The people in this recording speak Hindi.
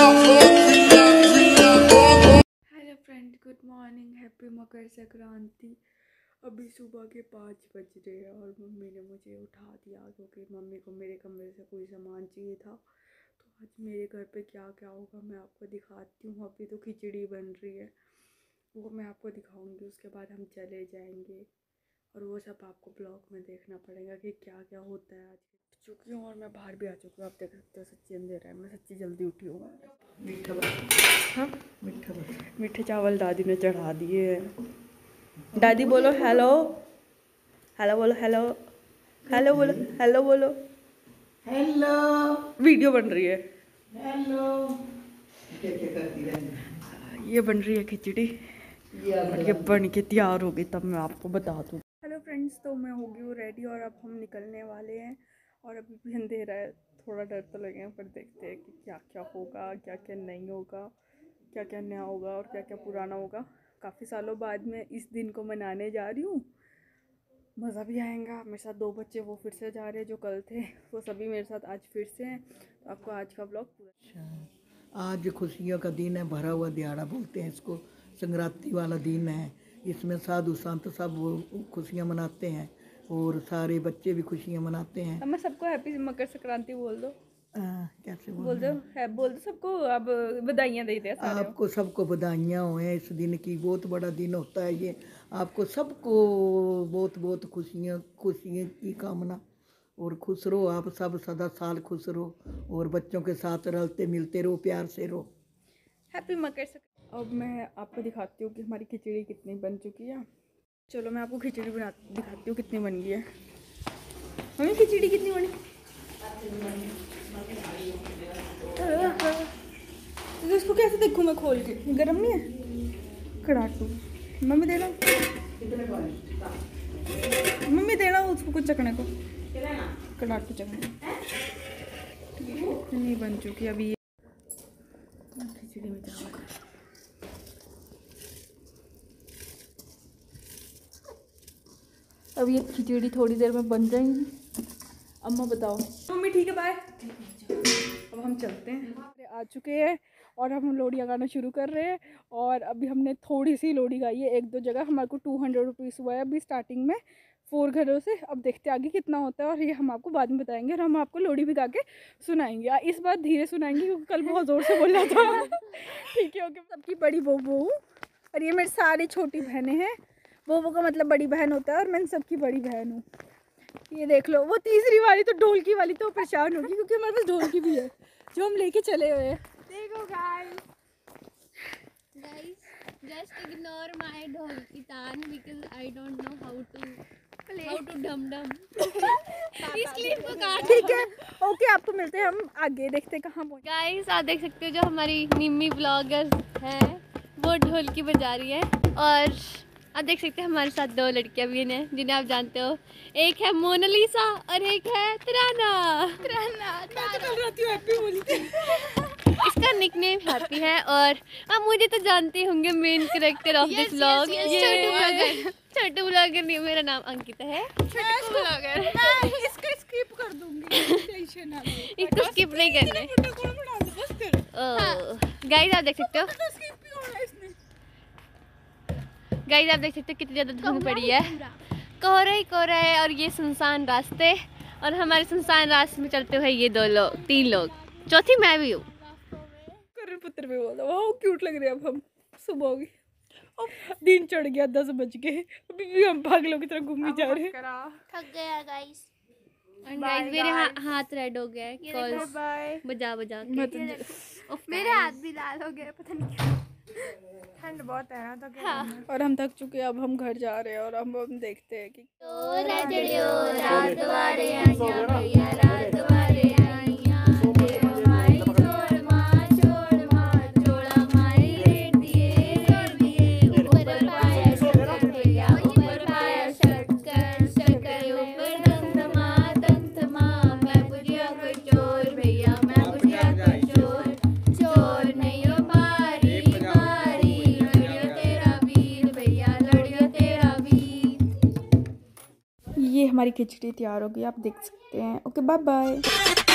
Friend, good morning, happy Makar Sankranti. अभी सुबह के 5 बज रहे हैं और मम्मी ने मुझे उठा दिया क्योंकि मम्मी को मेरे कमरे से कोई सामान चाहिए था। तो आज मेरे घर पे क्या क्या होगा मैं आपको दिखाती हूँ। अभी तो खिचड़ी बन रही है, वो मैं आपको दिखाऊंगी। उसके बाद हम चले जाएंगे और वो सब आपको ब्लॉग में देखना पड़ेगा कि क्या क्या होता है। आज चुकी हूँ और मैं बाहर भी आ चुकी हूँ, आप देख सकते हो। सच्ची अंधेरा है, मैं सच्ची जल्दी उठी हूँ। हाँ, मीठे चावल दादी ने चढ़ा दिए हैं। दादी बोलो हेलो, हेलो बोलो, हेलो हेलो बोलो, हेलो बोलो, हेलो। वीडियो बन रही है। हेलो। ये बन रही है खिचड़ी और ये बन के तैयार होगी तब मैं आपको बता दूँ। हेलो फ्रेंड्स, तो मैं हो गई हूँ रेडी और अब हम निकलने वाले हैं। और अभी भी अंधेरा है, थोड़ा डर तो लगे, पर देखते हैं कि क्या क्या होगा, क्या क्या नहीं होगा, क्या क्या नया होगा और क्या क्या पुराना होगा। काफ़ी सालों बाद मैं इस दिन को मनाने जा रही हूँ, मज़ा भी आएगा। मेरे साथ 2 बच्चे वो फिर से जा रहे हैं, जो कल थे वो सभी मेरे साथ आज फिर से हैं। तो आपको आज का ब्लॉग पूरा। आज खुशियों का दिन है, भरा हुआ दिहाड़ा बोलते हैं इसको, संक्रांति वाला दिन है। इसमें साधु संत सब वो खुशियाँ मनाते हैं और सारे बच्चे भी खुशियाँ मनाते हैं। अब मैं सबको हैप्पी मकर संक्रांति बोल दो। कैसे बोल दो, है बोल दो सबको। अब बधाइयाँ देते हैं सारे। आपको सबको बधाइयाँ हों इस दिन की, बहुत बड़ा दिन होता है ये। आपको सबको बहुत बहुत खुशियाँ की कामना और खुश रहो आप सब, सदा साल खुश रहो और बच्चों के साथ रलते मिलते रहो, प्यार से रहो। हैप्पी मकर संक्रांति। अब मैं आपको दिखाती हूँ कि हमारी खिचड़ी कितनी बन चुकी है। चलो मैं आपको खिचड़ी बना दिखाती हूँ कितनी बन गई है। मम्मी खिचड़ी कितनी बनी? तो इसको कैसे देखूँ मैं खोल के? गरम नहीं है? कड़ाटू मम्मी देना, मम्मी देना उसको कुछ चखने को, कड़ाटू चखने। इतनी बन चुकी अभी खिचड़ी में चावल। अब ये खिचड़ी थोड़ी देर में बन जाएंगी। अम्मा बताओ। मम्मी ठीक है, बाय। अब हम चलते हैं, आ चुके हैं और हम लोडियाँ गाना शुरू कर रहे हैं। और अभी हमने थोड़ी सी लोडी गाई है 1-2 जगह। हमारे को 200 रुपीज़ हुआ है अभी स्टार्टिंग में 4 घरों से। अब देखते आगे कितना होता है और ये हम आपको बाद में बताएंगे। और हम आपको लोडी भी गा के सुनाएंगे। इस बार धीरे सुनाएंगे क्योंकि कल बहुत ज़ोर से बोला था। ठीक है, ओके। सबकी बड़ी बहू और ये मेरी सारी छोटी बहनें हैं। वो का मतलब बड़ी बहन होता है और मैं सबकी बड़ी बहन हूँ। ये देख लो, वो तीसरी वाली तो ढोलकी वाली तो परेशान होगी क्योंकि हमारे पास ढोलकी भी है जो हम लेके चले हुए हैं। देखो गाइस, just ignore my ढोलकी तान because I don't know how to dum dum। इसलिए इनको काट। ठीक है, ओके। आपको मिलते हैं हम आगे, देखते हैं कहाँ पहुँचे। गाइस आप देख सकते हो जो हमारी निम्मी ब्लॉगर है वो ढोलकी बजा रही है। और आप देख सकते हैं हमारे साथ 2 लड़कियां भी हैं जिन्हें आप जानते हो। एक है मोनालिसा और एक है तराना। मैं तो कल रात को हैप्पी बोली थी। इसका निकनेम हैप्पी है। और आप मुझे तो जानते होंगे, main character of this vlog Chhotu blogger. नहीं, मेरा नाम अंकिता है। छोटू ब्लॉगर। इसका स्किप कर दूंगी, टेंशन ना लो। इसको स्किप नहीं करना है। गाइस आप देख सकते हो, गाइस आप देख सकते हो कितनी ज़्यादा धुंध पड़ी है। कोहरा ही कोहरा है और ये सुनसान रास्ते। और हमारे सुनसान रास्ते में चलते हुए ये 3 लोग, चौथी मैं भी हूँ। पुत्र भी बोला वाह क्यूट लग रहे हैं। अब हम सुबह होगी, दिन चढ़ गया, 10 बज गए, अभी भी हम पागलों की तरह घूम जा रहे हैं। थक गया गाइस। और गाइस मेरे हाथ रेड हो गया है कॉल बजा के। मेरे हाथ भी लाल हो गए, पता नहीं क्यों। ठंड बहुत है ना, तो क्या हाँ। और हम थक चुके हैं, अब हम घर जा रहे हैं और हम देखते हैं कि ये हमारी खिचड़ी तैयार हो गई, आप देख सकते हैं। Okay, bye bye.